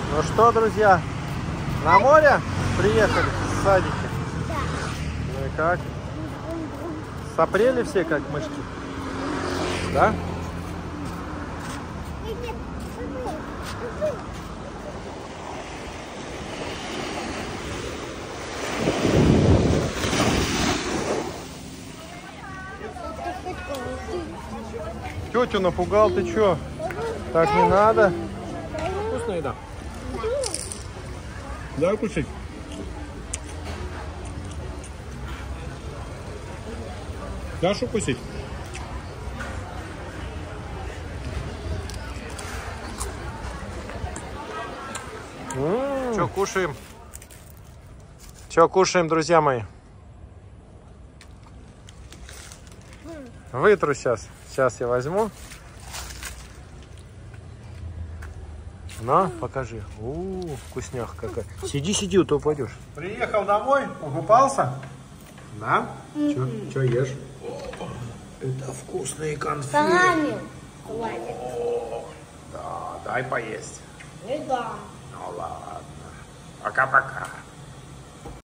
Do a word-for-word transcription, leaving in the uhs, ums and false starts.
Ну что, друзья, на море приехали в садике? Да. Ну и как? Сопрели все, как мышки? Да? Тетю напугал, ты чё? Так не надо. Вкусная еда. Да, кушать. Дашь укусить? Что кушаем? Что кушаем, друзья мои? Вытру сейчас. Сейчас я возьму. На, покажи. У, вкусняха какая. Сиди, сиди, а то упадешь. Приехал домой, покупался. Да? Че, че ешь? Это вкусные конфеты. Салами хватит. Да, дай поесть. И да. Ну ладно. Пока-пока.